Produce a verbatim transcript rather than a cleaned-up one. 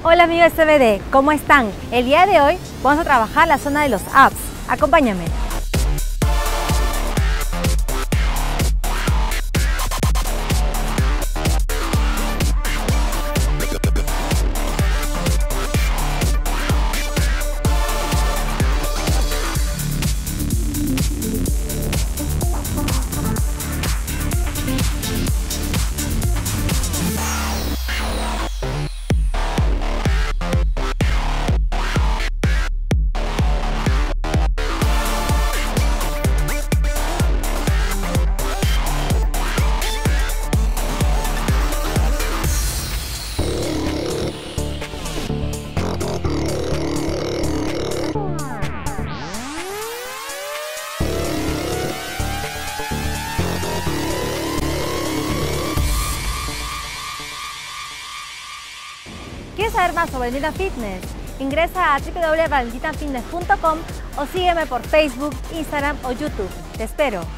Hola amigos C B D, ¿cómo están? El día de hoy vamos a trabajar la zona de los abs. Acompáñame. ¿Quieres saber más sobre Valentina Fitness? Ingresa a w w w punto valentina fitness punto com o sígueme por Facebook, Instagram o YouTube. Te espero.